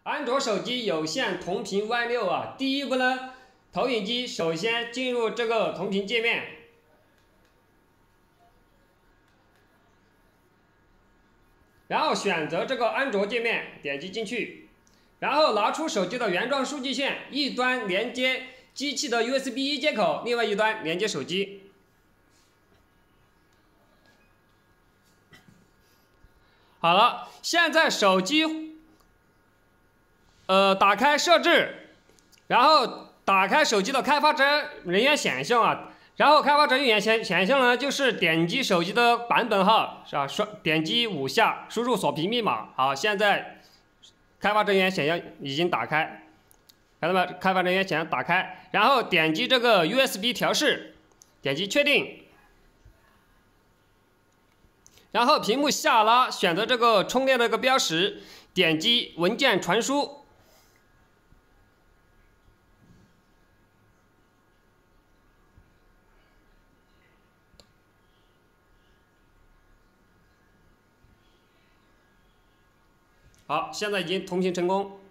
安卓手机有线同频 Y6啊，第一步呢，投影机首先进入这个同频界面，然后选择这个安卓界面，点击进去，然后拿出手机的原装数据线，一端连接机器的 USB 1接口，另外一端连接手机。好了，现在手机打开设置，然后打开手机的开发者人员显示啊，然后开发者人员显示呢，就是点击手机的版本号是吧？点击5下，输入锁屏密码。好，现在开发人员显示已经打开，看到没？开发人员显示打开，然后点击这个 USB 调试，点击确定。然后屏幕下拉，选择这个充电的一个标识，点击文件传输。好，现在已经同频成功。